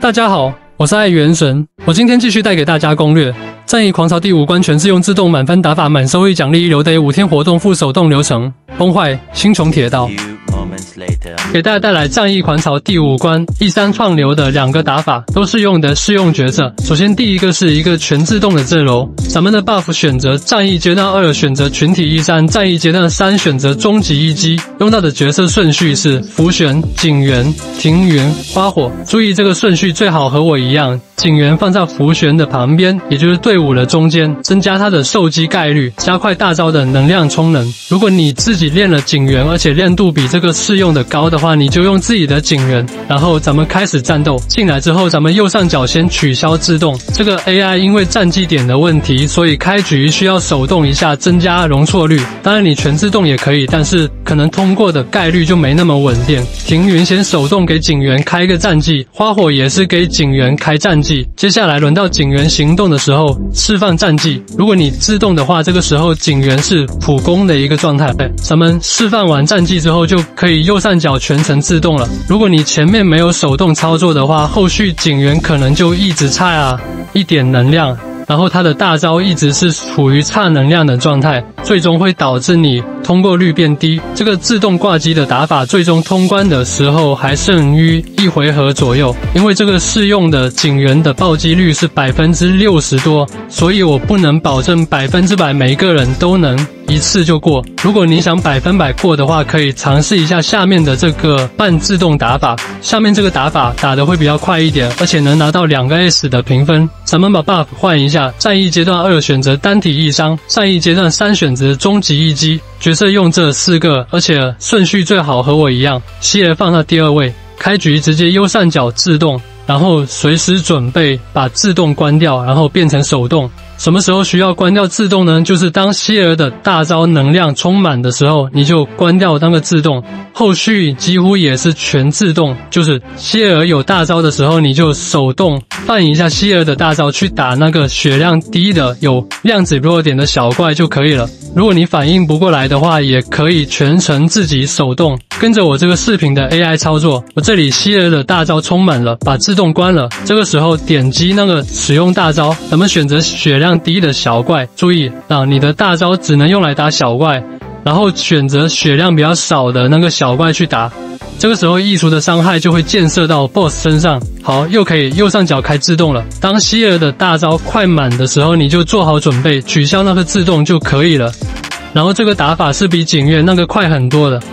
大家好，我是爱元神，我今天继续带给大家攻略。战役狂潮第5关全是用自动满分打法，满收益奖励1流的5天活动附手动流程，崩坏星穹铁道。给大家带来战役狂潮第5关E3创流的2个打法，都是用的适用角色。首先第一个是一个全自动的阵容，咱们的 buff 选择战役阶段2，选择群体E3，战役阶段3选择终极一击。用到的角色顺序是符玄、景元、庭云、花火。注意这个顺序最好和我一样，景元放在符玄的旁边，也就是队伍的中间，增加他的受击概率，加快大招的能量充能。如果你自己练了景元，而且练度比这个适用的高的话，你就用自己的景元，然后咱们开始战斗。进来之后，咱们右上角先取消自动。这个 AI 因为战绩点的问题，所以开局需要手动一下，增加容错率。当然你全自动也可以，但是可能通过的概率就没那么稳定。庭云先手动给景元开个战绩，花火也是给景元开战绩。接下来轮到景元行动的时候释放战绩。如果你自动的话，这个时候景元是普攻的一个状态。咱们释放完战绩之后，就可以右上角全程自动了。如果你前面没有手动操作的话，后续景元可能就一直差一点能量，然后他的大招一直是处于差能量的状态，最终会导致你通过率变低。这个自动挂机的打法，最终通关的时候还剩余1回合左右。因为这个适用的景元的暴击率是60%多，所以我不能保证100%每一个人都能一次就过。如果你想100%过的话，可以尝试一下下面的这个半自动打法。下面这个打法打得会比较快一点，而且能拿到2个 S 的评分。咱们把 buff 换一下，战役阶段2选择单体易伤，战役阶段3选择终极一击。角色用这4个，而且顺序最好和我一样，希尔放到第2位。开局直接右上角自动，然后随时准备把自动关掉，然后变成手动。什么时候需要关掉自动呢？就是当希尔的大招能量充满的时候，你就关掉那个自动。后续几乎也是全自动，就是希尔有大招的时候，你就手动放一下希尔的大招去打那个血量低的有量子弱点的小怪就可以了。如果你反应不过来的话，也可以全程自己手动跟着我这个视频的 AI 操作。我这里希尔的大招充满了，把自动关了，这个时候点击那个使用大招，咱们选择血量低的小怪。注意你的大招只能用来打小怪，然后选择血量比较少的那个小怪去打，这个时候溢出的伤害就会溅射到 BOSS 身上。好，又可以右上角开自动了。当希尔的大招快满的时候，你就做好准备，取消那个自动就可以了。然后这个打法是比景元那个快很多的。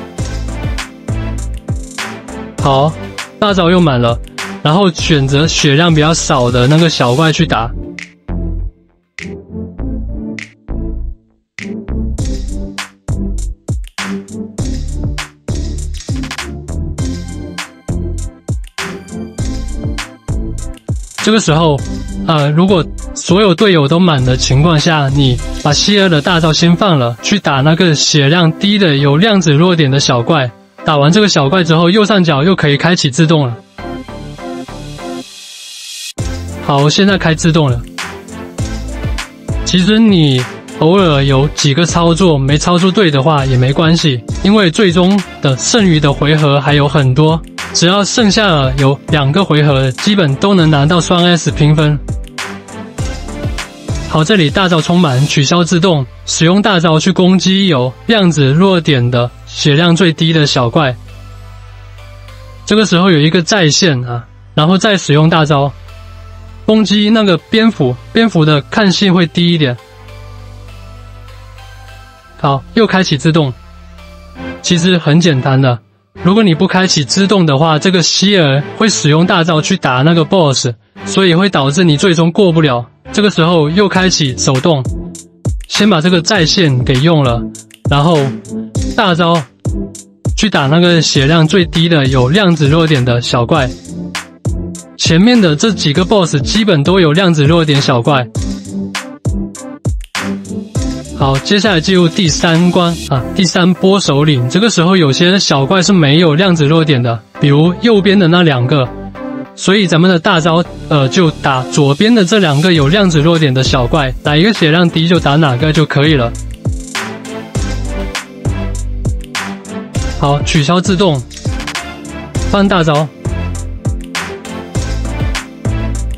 好，大招又满了，然后选择血量比较少的那个小怪去打。这个时候，如果所有队友都满的情况下，你把希尔的大招先放了，去打那个血量低的有量子弱点的小怪。打完这个小怪之后，右上角又可以开启自动了。好，现在开自动了。其实你偶尔有几个操作没操作对的话也没关系，因为最终的剩余的回合还有很多。只要剩下了有2个回合，基本都能拿到双 S 评分。好，这里大招充满，取消自动，使用大招去攻击有量子弱点的血量最低的小怪。这个时候有一个在线然后再使用大招攻击那个蝙蝠，蝙蝠的看性会低一点。好，又开启自动。其实很简单的，如果你不开启自动的话，这个希尔会使用大招去打那个 BOSS， 所以会导致你最终过不了。这个时候又开启手动，先把这个在线给用了，然后大招去打那个血量最低的有量子弱点的小怪。前面的这几个 BOSS 基本都有量子弱点小怪。好，接下来进入第3关第3波首领。这个时候有些小怪是没有量子弱点的，比如右边的那2个，所以咱们的大招就打左边的这2个有量子弱点的小怪，哪一个血量低就打哪个就可以了。好，取消自动，放大招。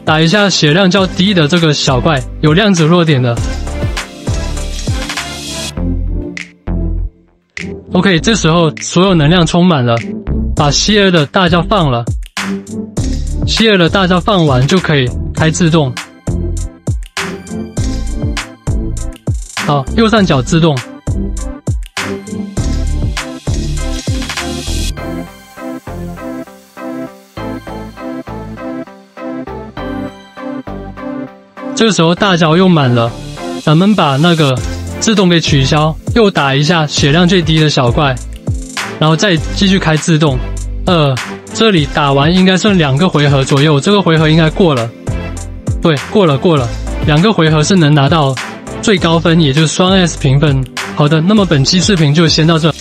打一下血量较低的这个小怪，有量子弱点的。OK， 这时候所有能量充满了，把希尔的大招放了。希尔的大招放完就可以开自动。好，右上角自动。这个时候大招又满了，咱们把那个自动给取消，又打一下血量最低的小怪，然后再继续开自动。这里打完应该剩2个回合左右，这个回合应该过了。对，过了，2个回合是能拿到最高分，也就是双 S 评分。好的，那么本期视频就先到这。